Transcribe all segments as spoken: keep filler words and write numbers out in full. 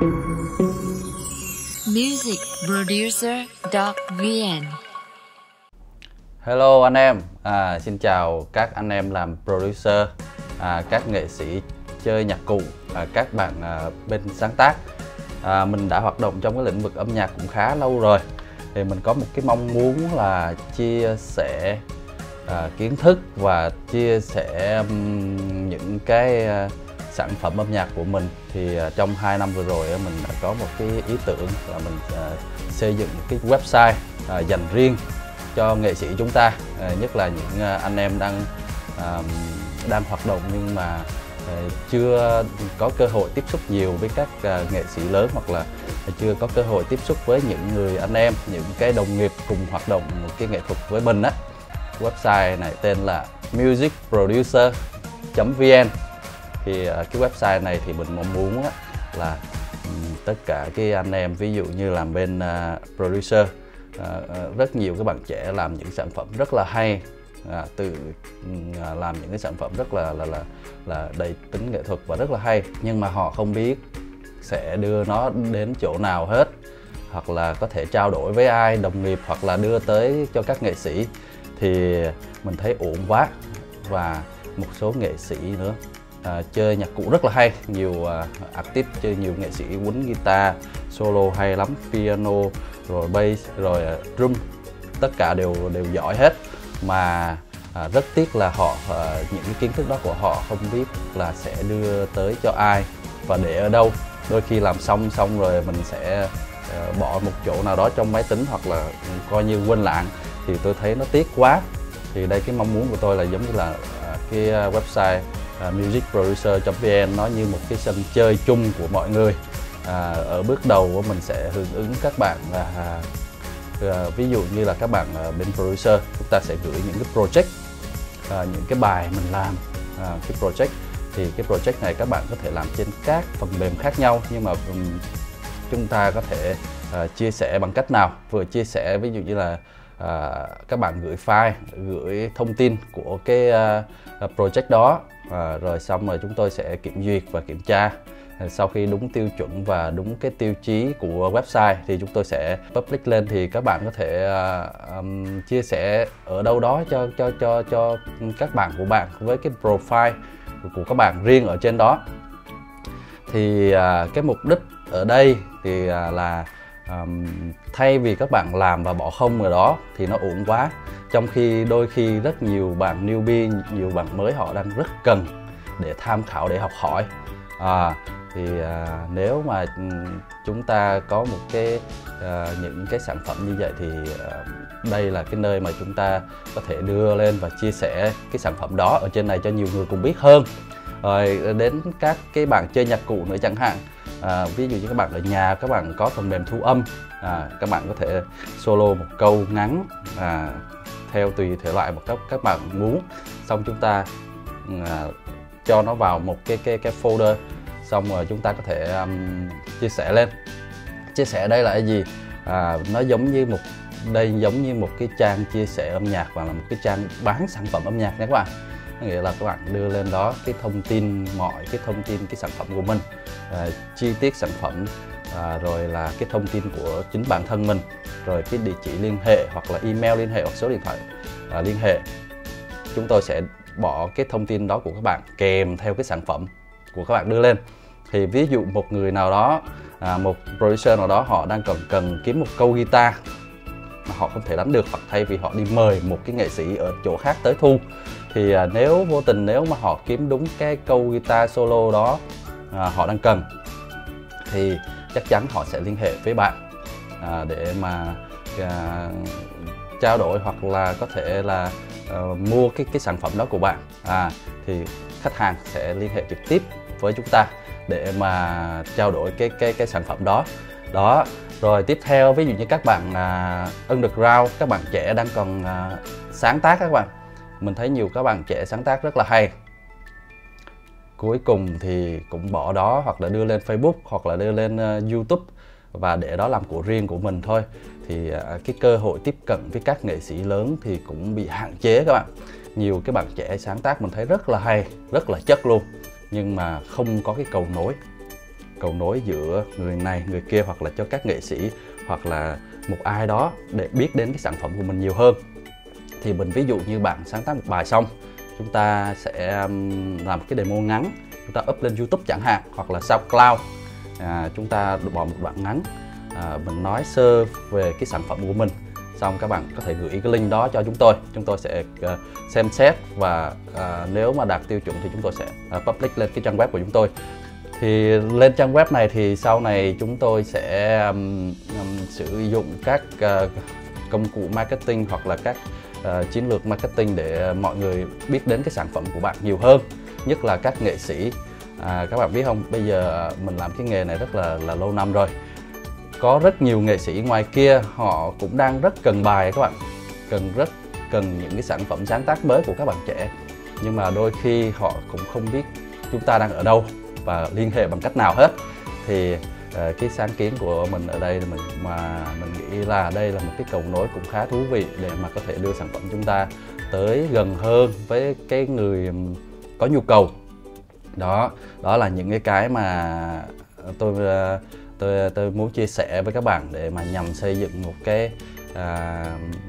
music producer chấm vn. Hello anh em, à, xin chào các anh em làm producer, à, các nghệ sĩ chơi nhạc cụ, à, các bạn à, bên sáng tác. à, Mình đã hoạt động trong cái lĩnh vực âm nhạc cũng khá lâu rồi. Thì mình có một cái mong muốn là chia sẻ à, kiến thức và chia sẻ um, những cái à, sản phẩm âm nhạc của mình. Thì à, trong hai năm vừa rồi mình đã có một cái ý tưởng là mình à, xây dựng một cái website à, dành riêng cho nghệ sĩ chúng ta, à, nhất là những à, anh em đang à, đang hoạt động nhưng mà à, chưa có cơ hội tiếp xúc nhiều với các à, nghệ sĩ lớn, hoặc là chưa có cơ hội tiếp xúc với những người anh em, những cái đồng nghiệp cùng hoạt động một cái nghệ thuật với mình á. Website này tên là music producer chấm vn. Thì à, cái website này thì mình mong muốn á, là um, tất cả cái anh em ví dụ như làm bên uh, producer, À, rất nhiều các bạn trẻ làm những sản phẩm rất là hay, à, từ à, làm những cái sản phẩm rất là là là là đầy tính nghệ thuật và rất là hay, nhưng mà họ không biết sẽ đưa nó đến chỗ nào hết, hoặc là có thể trao đổi với ai, đồng nghiệp, hoặc là đưa tới cho các nghệ sĩ. Thì mình thấy ổn quá. Và một số nghệ sĩ nữa à, chơi nhạc cụ rất là hay, nhiều à, artist chơi, nhiều nghệ sĩ quýnh guitar solo hay lắm, piano rồi bass rồi drum, tất cả đều đều giỏi hết. Mà à, rất tiếc là họ à, những cái kiến thức đó của họ không biết là sẽ đưa tới cho ai và để ở đâu. Đôi khi làm xong xong rồi mình sẽ à, bỏ một chỗ nào đó trong máy tính, hoặc là coi như quên lãng. Thì tôi thấy nó tiếc quá. Thì đây, cái mong muốn của tôi là giống như là à, cái website à, music producer chấm vn nó như một cái sân chơi chung của mọi người. À, ở bước đầu mình sẽ hưởng ứng các bạn, à, à, ví dụ như là các bạn à, bên producer, chúng ta sẽ gửi những cái project, à, những cái bài mình làm, à, cái project. Thì cái project này các bạn có thể làm trên các phần mềm khác nhau, nhưng mà um, chúng ta có thể à, chia sẻ bằng cách nào? Vừa chia sẻ ví dụ như là à, các bạn gửi file, gửi thông tin của cái à, project đó, à, rồi xong rồi chúng tôi sẽ kiểm duyệt và kiểm tra. Sau khi đúng tiêu chuẩn và đúng cái tiêu chí của website thì chúng tôi sẽ public lên. Thì các bạn có thể uh, um, chia sẻ ở đâu đó cho cho cho cho các bạn của bạn với cái profile của các bạn riêng ở trên đó. Thì uh, cái mục đích ở đây thì uh, là um, thay vì các bạn làm và bỏ không ở đó thì nó uổng quá. Trong khi đôi khi rất nhiều bạn newbie, nhiều bạn mới họ đang rất cần để tham khảo, để học hỏi. À, thì à, nếu mà chúng ta có một cái à, những cái sản phẩm như vậy thì à, đây là cái nơi mà chúng ta có thể đưa lên và chia sẻ cái sản phẩm đó ở trên này cho nhiều người cùng biết hơn. Rồi đến các cái bạn chơi nhạc cụ nữa chẳng hạn, à, ví dụ như các bạn ở nhà, các bạn có phần mềm thu âm, à, các bạn có thể solo một câu ngắn à, theo tùy thể loại mà các các bạn muốn, xong chúng ta à, cho nó vào một cái cái cái folder, xong rồi chúng ta có thể um, chia sẻ lên. Chia sẻ đây là cái gì? À, nó giống như một đây giống như một cái trang chia sẻ âm nhạc, và là một cái trang bán sản phẩm âm nhạc nha các bạn. Nghĩa là các bạn đưa lên đó cái thông tin, mọi cái thông tin cái sản phẩm của mình, à, chi tiết sản phẩm, à, rồi là cái thông tin của chính bản thân mình, rồi cái địa chỉ liên hệ, hoặc là email liên hệ, hoặc số điện thoại à, liên hệ. Chúng tôi sẽ bỏ cái thông tin đó của các bạn kèm theo cái sản phẩm của các bạn đưa lên. Thì ví dụ một người nào đó, à, một producer nào đó, họ đang cần cần kiếm một câu guitar mà họ không thể đánh được, hoặc thay vì họ đi mời một cái nghệ sĩ ở chỗ khác tới thu, thì à, nếu vô tình nếu mà họ kiếm đúng cái câu guitar solo đó à, họ đang cần, thì chắc chắn họ sẽ liên hệ với bạn à, để mà à, trao đổi, hoặc là có thể là uh, mua cái cái sản phẩm đó của bạn. À, thì khách hàng sẽ liên hệ trực tiếp với chúng ta để mà trao đổi cái cái cái sản phẩm đó. Đó. Rồi tiếp theo, ví dụ như các bạn uh, underground, các bạn trẻ đang còn uh, sáng tác các bạn. Mình thấy nhiều các bạn trẻ sáng tác rất là hay. Cuối cùng thì cũng bỏ đó, hoặc là đưa lên Facebook, hoặc là đưa lên uh, YouTube và để đó làm của riêng của mình thôi. Thì uh, cái cơ hội tiếp cận với các nghệ sĩ lớn thì cũng bị hạn chế các bạn. Nhiều cái bạn trẻ sáng tác mình thấy rất là hay, rất là chất luôn, nhưng mà không có cái cầu nối. cầu nối giữa người này người kia, hoặc là cho các nghệ sĩ hoặc là một ai đó để biết đến cái sản phẩm của mình nhiều hơn. Thì mình ví dụ như bạn sáng tác một bài xong, chúng ta sẽ làm cái demo ngắn, chúng ta up lên YouTube chẳng hạn, hoặc là SoundCloud, à, chúng ta bỏ một đoạn ngắn, à, mình nói sơ về cái sản phẩm của mình, xong các bạn có thể gửi cái link đó cho chúng tôi, chúng tôi sẽ uh, xem xét và uh, nếu mà đạt tiêu chuẩn thì chúng tôi sẽ uh, public lên cái trang web của chúng tôi. Thì lên trang web này thì sau này chúng tôi sẽ um, um, sử dụng các uh, công cụ marketing hoặc là các uh, chiến lược marketing để mọi người biết đến cái sản phẩm của bạn nhiều hơn, nhất là các nghệ sĩ. À, các bạn biết không, bây giờ mình làm cái nghề này rất là là lâu năm rồi. Có rất nhiều nghệ sĩ ngoài kia họ cũng đang rất cần bài các bạn, cần rất cần những cái sản phẩm sáng tác mới của các bạn trẻ, nhưng mà đôi khi họ cũng không biết chúng ta đang ở đâu và liên hệ bằng cách nào hết. Thì uh, cái sáng kiến của mình ở đây mình mà mình nghĩ là đây là một cái cầu nối cũng khá thú vị để mà có thể đưa sản phẩm chúng ta tới gần hơn với cái người có nhu cầu. Đó, đó là những cái cái mà tôi uh, tôi tôi muốn chia sẻ với các bạn để mà nhằm xây dựng một cái à,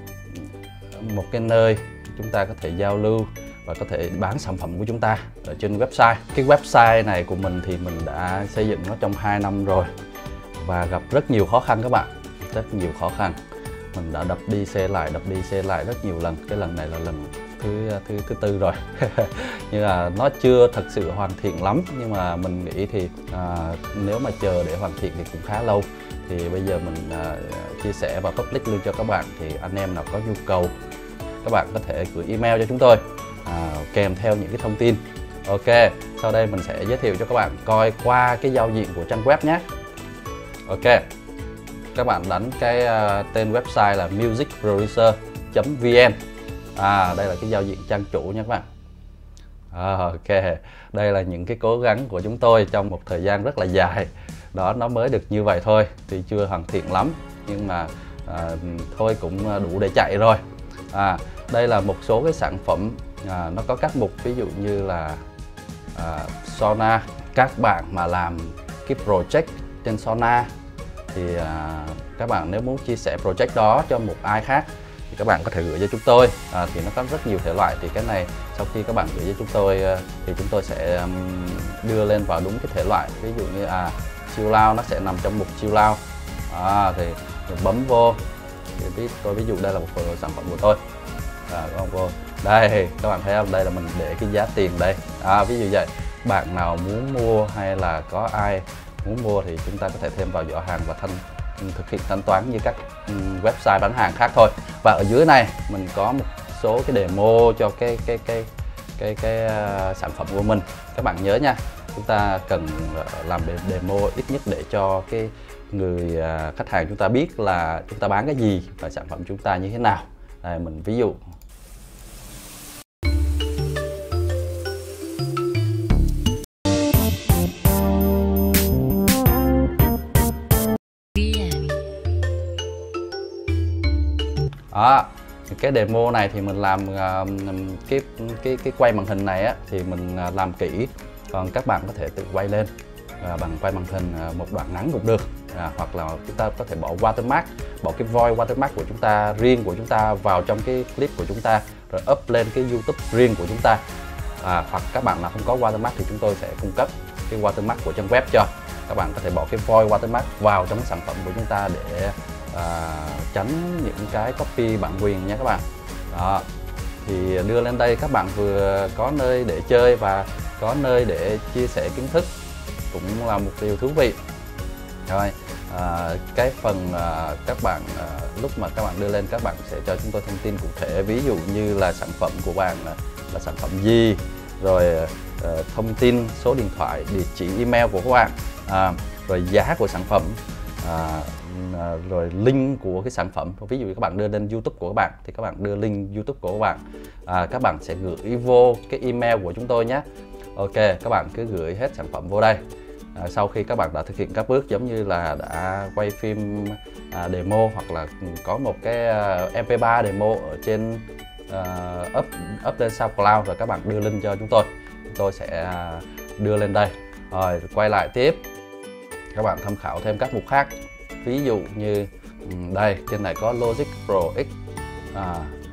một cái nơi chúng ta có thể giao lưu và có thể bán sản phẩm của chúng ta ở trên website. Cái website này của mình thì mình đã xây dựng nó trong hai năm rồi và gặp rất nhiều khó khăn các bạn, rất nhiều khó khăn. Mình đã đập đi xe lại, đập đi xe lại rất nhiều lần. Cái lần này là lần thứ thứ thứ tư rồi. Nhưng mà nó chưa thật sự hoàn thiện lắm, nhưng mà mình nghĩ thì à, nếu mà chờ để hoàn thiện thì cũng khá lâu. Thì bây giờ mình à, chia sẻ và public luôn cho các bạn. Thì anh em nào có nhu cầu, các bạn có thể gửi email cho chúng tôi à, kèm theo những cái thông tin. Ok, sau đây mình sẽ giới thiệu cho các bạn coi qua cái giao diện của trang web nhé. Ok, các bạn đánh cái uh, tên website là music producer chấm vn. À, đây là cái giao diện trang chủ nha các bạn. À, ok, đây là những cái cố gắng của chúng tôi trong một thời gian rất là dài. Đó, nó mới được như vậy thôi, thì chưa hoàn thiện lắm, nhưng mà à, thôi cũng đủ để chạy rồi. À, đây là một số cái sản phẩm, à, nó có các mục, ví dụ như là à, Sona. Các bạn mà làm cái project trên Sona thì à, các bạn nếu muốn chia sẻ project đó cho một ai khác thì các bạn có thể gửi cho chúng tôi. À, thì nó có rất nhiều thể loại, thì cái này sau khi các bạn gửi cho chúng tôi thì chúng tôi sẽ um, đưa lên vào đúng cái thể loại. Ví dụ như à chill out, nó sẽ nằm trong mục chill out. À, thì mình bấm vô thì ví, tôi ví dụ đây là một sản phẩm của tôi. À, các bạn vô đây, các bạn thấy không, đây là mình để cái giá tiền đây. À, ví dụ vậy, bạn nào muốn mua hay là có ai muốn mua thì chúng ta có thể thêm vào giỏ hàng và thanh thực hiện thanh toán như các um, website bán hàng khác thôi. Và ở dưới này mình có một số cái demo cho cái cái cái cái cái uh, sản phẩm của mình. Các bạn nhớ nha, chúng ta cần uh, làm demo ít nhất để cho cái người uh, khách hàng chúng ta biết là chúng ta bán cái gì và sản phẩm chúng ta như thế nào. Đây, mình ví dụ. Đó, cái demo này thì mình làm uh, cái cái cái quay màn hình này á thì mình uh, làm kỹ, còn các bạn có thể tự quay lên uh, bằng quay màn hình uh, một đoạn ngắn cũng được, uh, hoặc là chúng ta có thể bỏ watermark, bỏ cái voice watermark của chúng ta riêng của chúng ta vào trong cái clip của chúng ta rồi up lên cái YouTube riêng của chúng ta. À, hoặc các bạn nào không có watermark thì chúng tôi sẽ cung cấp cái watermark của trang web cho. Các bạn có thể bỏ cái voice watermark vào trong sản phẩm của chúng ta để À, tránh những cái copy bản quyền nha các bạn. Đó, thì đưa lên đây các bạn vừa có nơi để chơi và có nơi để chia sẻ kiến thức, cũng là một điều thú vị. Rồi, à, cái phần à, các bạn à, lúc mà các bạn đưa lên, các bạn sẽ cho chúng tôi thông tin cụ thể, ví dụ như là sản phẩm của bạn là, là sản phẩm gì, rồi à, thông tin số điện thoại, địa chỉ email của các bạn, à, rồi giá của sản phẩm. À, rồi link của cái sản phẩm. Ví dụ các bạn đưa lên YouTube của các bạn thì các bạn đưa link YouTube của các bạn, à, các bạn sẽ gửi vô cái email của chúng tôi nhé. Ok, các bạn cứ gửi hết sản phẩm vô đây. À, sau khi các bạn đã thực hiện các bước giống như là đã quay phim à, demo, hoặc là có một cái uh, em pê ba demo ở trên uh, up up lên SoundCloud, rồi các bạn đưa link cho chúng tôi, chúng tôi sẽ uh, đưa lên đây. Rồi quay lại tiếp. Các bạn tham khảo thêm các mục khác, ví dụ như đây, trên này có Logic Pro X. à,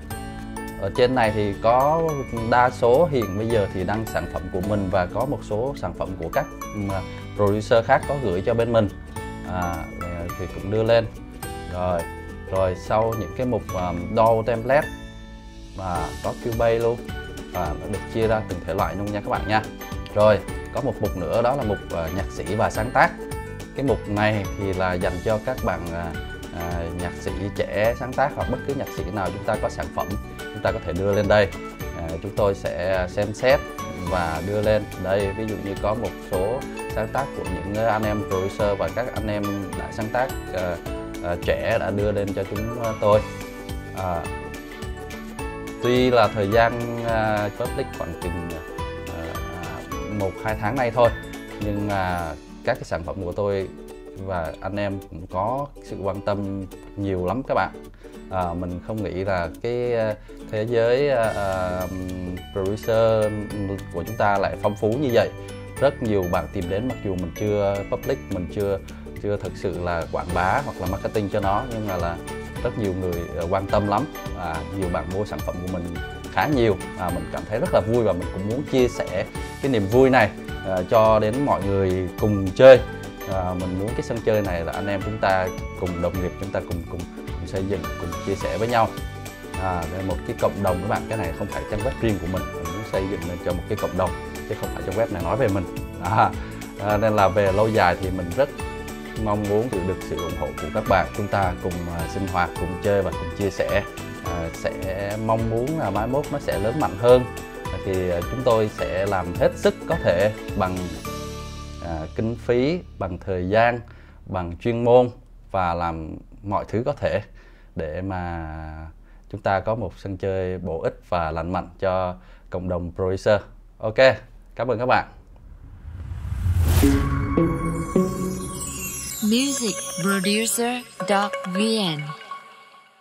Ở trên này thì có đa số hiện bây giờ thì đăng sản phẩm của mình, và có một số sản phẩm của các producer khác có gửi cho bên mình, à, thì cũng đưa lên. Rồi rồi sau những cái mục um, doll template và có Cubase luôn, và nó được chia ra từng thể loại luôn nha các bạn nha. Rồi có một mục nữa, đó là mục uh, nhạc sĩ và sáng tác. Cái mục này thì là dành cho các bạn uh, uh, nhạc sĩ trẻ sáng tác, hoặc bất cứ nhạc sĩ nào chúng ta có sản phẩm chúng ta có thể đưa lên đây. Uh, chúng tôi sẽ xem xét và đưa lên đây. Ví dụ như có một số sáng tác của những anh em producer và các anh em đã sáng tác uh, uh, trẻ đã đưa lên cho chúng tôi. uh, Tuy là thời gian uh, public khoảng chừng uh, một hai tháng nay thôi, nhưng uh, các cái sản phẩm của tôi và anh em cũng có sự quan tâm nhiều lắm các bạn. À, mình không nghĩ là cái thế giới uh, producer của chúng ta lại phong phú như vậy. Rất nhiều bạn tìm đến, mặc dù mình chưa public, mình chưa chưa thực sự là quảng bá hoặc là marketing cho nó, nhưng mà là rất nhiều người quan tâm lắm. À, nhiều bạn mua sản phẩm của mình khá nhiều. À, mình cảm thấy rất là vui, và mình cũng muốn chia sẻ cái niềm vui này à, cho đến mọi người cùng chơi. À, mình muốn cái sân chơi này là anh em chúng ta cùng đồng nghiệp, chúng ta cùng cùng, cùng xây dựng, cùng chia sẻ với nhau. À, đây một cái cộng đồng các bạn, cái này không phải trang web riêng của mình, mình muốn xây dựng lên cho một cái cộng đồng, chứ không phải trang web này nói về mình. À, à, nên là về lâu dài thì mình rất mong muốn được sự ủng hộ của các bạn, chúng ta cùng uh, sinh hoạt, cùng chơi và cùng chia sẻ. Uh, sẽ mong muốn là mai mốt nó sẽ lớn mạnh hơn, thì uh, chúng tôi sẽ làm hết sức có thể bằng uh, kinh phí, bằng thời gian, bằng chuyên môn, và làm mọi thứ có thể để mà chúng ta có một sân chơi bổ ích và lành mạnh cho cộng đồng producer. Ok, cảm ơn các bạn. music producer dot v n